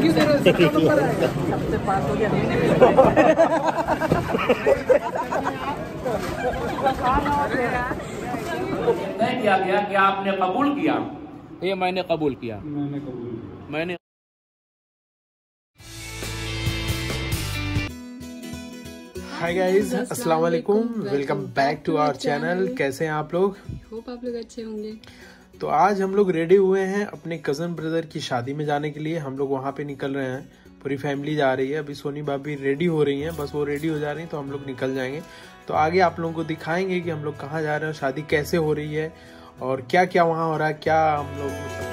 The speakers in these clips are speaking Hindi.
सबसे पास हो गया। तय किया गया कि आपने कबूल किया। ये मैंने कबूल किया। मैंने हाय गाइस, अस्सलाम वालेकुम, welcome back to our channel. कैसे हैं आप लोग? होप आप लोग अच्छे होंगे। तो आज हम लोग रेडी हुए हैं अपने कजन ब्रदर की शादी में जाने के लिए। हम लोग वहाँ पे निकल रहे हैं, पूरी फैमिली जा रही है। अभी सोनी भाभी रेडी हो रही हैं, बस वो रेडी हो जा रही हैं तो हम लोग निकल जाएंगे। तो आगे आप लोगों को दिखाएंगे कि हम लोग कहाँ जा रहे हैं, शादी कैसे हो रही है और क्या क्या वहाँ हो रहा है, क्या हम लोग।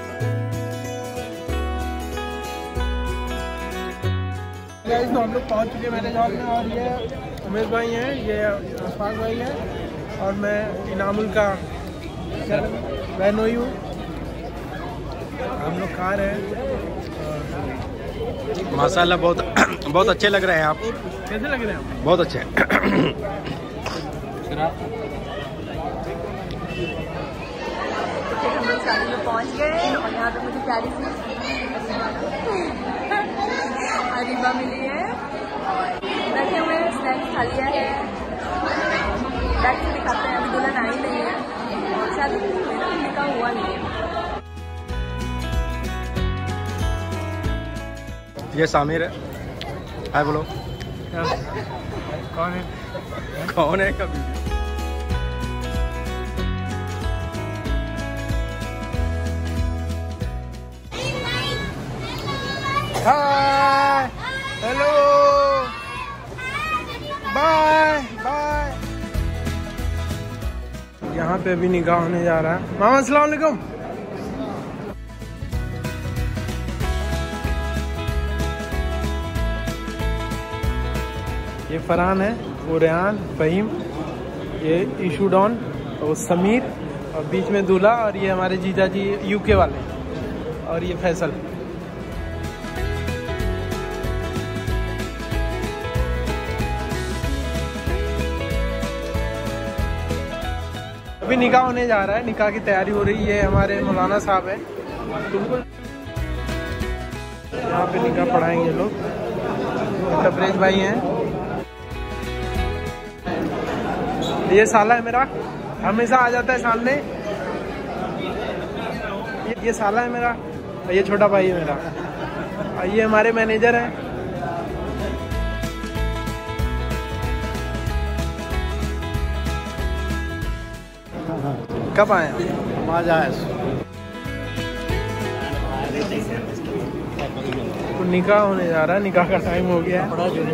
तो हम लोग पहुँच चुके हैं मैरिज हॉल में और ये उमेश भाई हैं, ये अशफाक भाई हैं और मैं इनामुल का बहनोई हूँ। हम लोग खा रहे हैं। माशाल्लाह बहुत अच्छे लग रहे हैं आप। कैसे लग रहे हैं आप? बहुत अच्छे। हम लोग शादी में पहुंच गए और यहाँ पे मुझे प्यारी सी अरीबा मिली है। बैठे हुए हैं, स्नैक्स खा लिया है। बैठ के दिखाते हैं, अभी दुल्हन आई नहीं है और शादी निकाह हुआ नहीं है। ये सामिर है। हाय बोलो। कौन है? कौन है कभी? Hi, hello, bye bye. यहाँ पे अभी निकाह होने जा रहा है। मामा अस्सलाम वालेकुम। ये फरहान है, वो रेहान, फहीम, ये ईशुडॉन और समीर और बीच में दूल्हा और ये हमारे जीजा जी यूके वाले और ये फैसल। अभी निकाह होने जा रहा है, निकाह की तैयारी हो रही है। हमारे मौलाना साहब हैं, यहाँ पे निकाह पढ़ाएंगे लोग। तबरेज भाई हैं, ये साला है मेरा, हमेशा आ जाता है सामने। ये साला है मेरा और ये छोटा भाई है मेरा और ये हमारे मैनेजर हैं। कब आए? आज आए। तो निकाह होने जा रहा है, निकाह का टाइम हो गया है।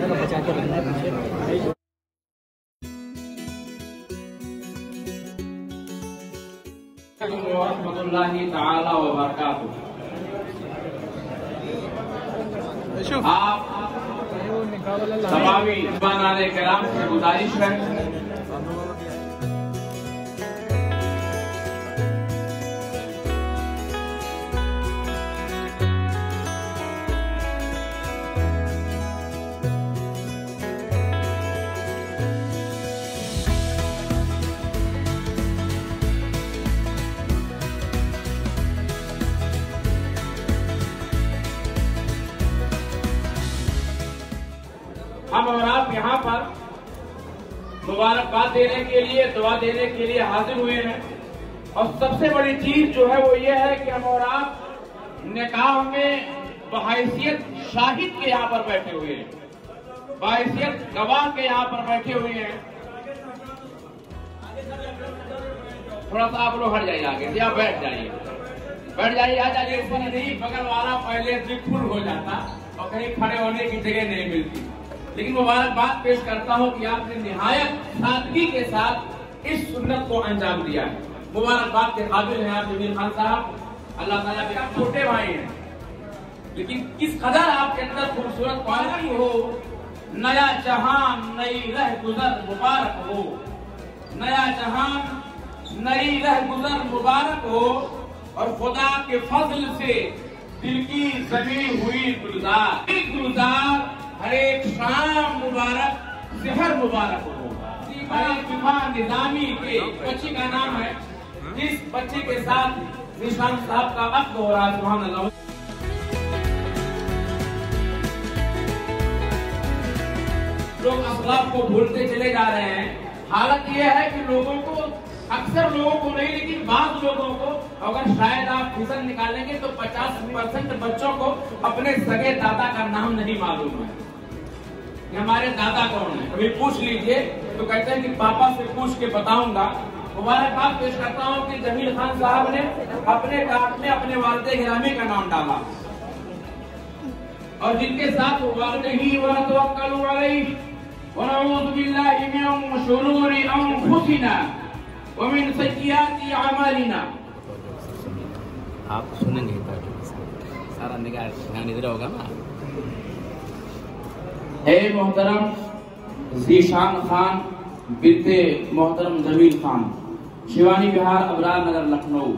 आप तमामी मेहमानाने किराम से गुजारिश है हम और आप यहाँ पर मुबारकबाद देने के लिए, दुआ देने के लिए हाजिर हुए हैं। और सबसे बड़ी चीज जो है वो ये है कि हम और आप निकाह में बहैसियत शाहिद के यहाँ पर बैठे हुए हैं, बहैसियत गवाह के यहाँ पर बैठे हुए हैं। थोड़ा सा आप लोग हट जाइए आगे, या बैठ जाइए, बैठ जाइए, आ जाइए। ऊपर नहीं, बगल वाला पहले फुल हो जाता और कहीं खड़े होने की जगह नहीं मिलती। लेकिन मुबारकबाद पेश करता हूं कि आपने निहायत सादगी के साथ इस सुन्नत को अंजाम दिया है। मुबारकबाद के काबिल हैं आप जमील खान साहब। अल्लाह ताला के आप छोटे भाई हैं, लेकिन किस कदर आपके अंदर खूबसूरत क्वालिटी हो। नया जहान नई रह गुजर मुबारक हो, नया जहान नई रह गुजर मुबारक हो और खुदा के फजल से दिल की जमी हुई गुलजार हर एक शाम मुबारक, सेहर मुबारक हो। निजामी के बच्चे का नाम है, जिस बच्चे के साथ निशान साहब का अक्द हो रहा है। सुभान अल्लाह। लोग असलाफ को भूलते चले जा रहे हैं। हालत यह है कि लोगों को, अक्सर लोगों को नहीं लेकिन बाद लोगों को, अगर शायद आप फिसल निकालेंगे तो 50% बच्चों को अपने सगे दादा का नाम नहीं मालूम है कि हमारे दादा कौन है। कभी पूछ लीजिए तो कहते हैं कि पापा से पूछ के बताऊंगा। मुबारकबाद पेश करता हूँ कि जमील खान साहब ने अपने कार्ड में अपने वालिद गिरामी का नाम डाला और जिनके साथ वालिदैहि व तवक्कलु अलैहि व नऊज़ु बिल्लाहि मिन शुरूरि अंफुसिना व मिन सय्यिआति अमालिना। आप सुनेंगे सारा निगाह ध्यान इधर होगा ना। ए मोहतरम ज़ीशान खान बिनते मोहतरम जमील खान, शिवानी विहार, अबरार नगर, लखनऊ।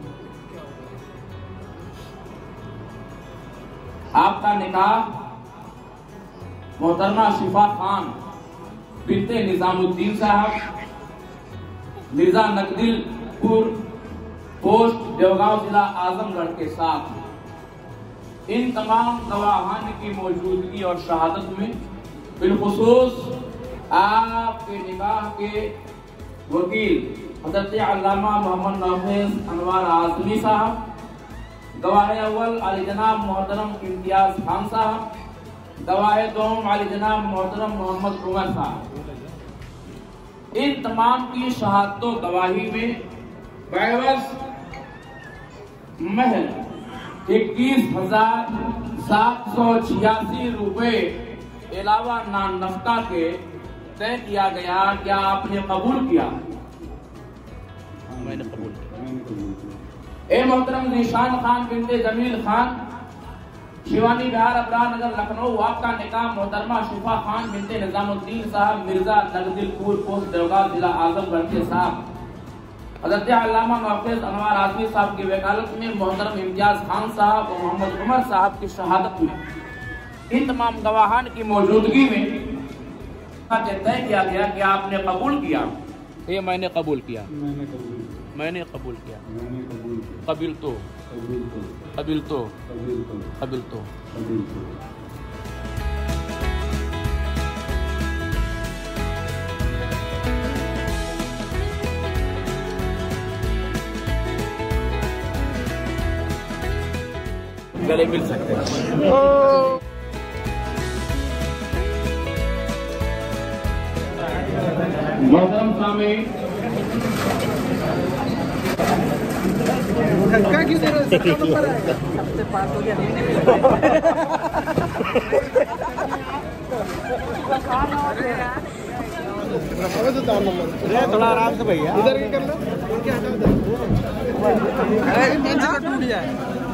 आपका निकाह मोहतरमा शिफा खान बिनते निजामुद्दीन साहब, मिर्जा नकदिलपुर पोस्ट, देवगांव, जिला आजमगढ़ के साथ इन तमाम गवाहान की मौजूदगी और शहादत में बिलखुसूस आपके निकाह के वकील हज़रत अल्लामा मोहम्मद नाफिज़ अनवर आज़मी साहब, गवाह अव्वल आली जनाब मोहतरम इम्तियाज खान साहब, गवाह दोम आली जनाब मोहतरम मोहम्मद उमर साहब, इन तमाम की शहादतों गवाही में बैवस महल 21,786 रुपए अलावा नान नफ्का के तय किया गया। क्या आपने कबूल किया? मैंने कबूल किया। ए मोहतरम ज़ीशान खान बिनते जमील खान, शिवानी विहार, अबरार नगर, लखनऊ। आपका निकाह मोहतरमा शिफा खान बिनते निजामुद्दीन साहब, मिर्जा नकदिलपुर पोस्ट, देवगांव, जिला आजमगढ़ के साथ हज़रत अल्लामा नाफिज़ अनवर आज़मी साहब की वकालत में मोहतरम इम्तियाज खान साहब और मोहम्मद उमर साहब की शहादत में इन तमाम गवाहान की मौजूदगी में तय किया गया कि आपने कबूल किया। ये मैंने कबूल किया। मैंने कबूल किया। कबील तो कबील तो कबील तो। गले मिल सकते हैं। मोहतरम सामीन, सबसे पास हो गया। थोड़ा आराम से भैया, इधर क्या कर लो, टूट जाए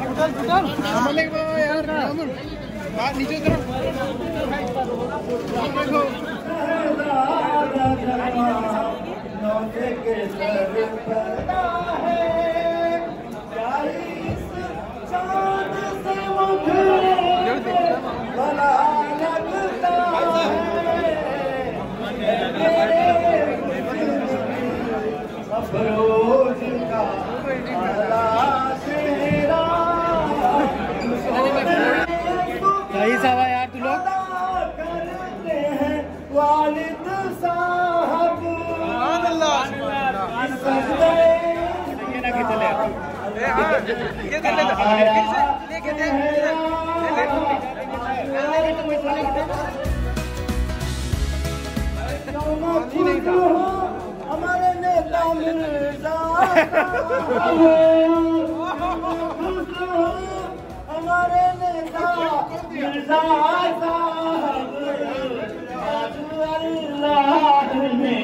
यार, नीचे सही सवा यार तू लोग वालिद साहब हमारे नेता मिर्जा हमारे नेता मिर्जा साहब अल्लाह ने